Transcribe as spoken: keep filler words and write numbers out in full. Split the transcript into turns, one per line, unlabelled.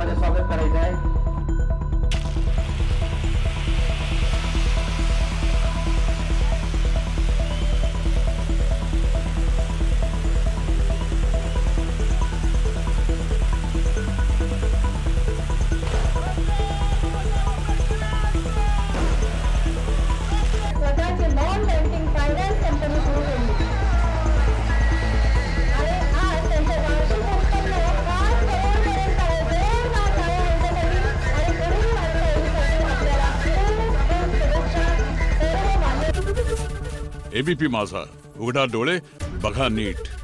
मध्ये स्वागत करायचं आहे।
एबीपी माझा, उघडा डोळे बघा नीट।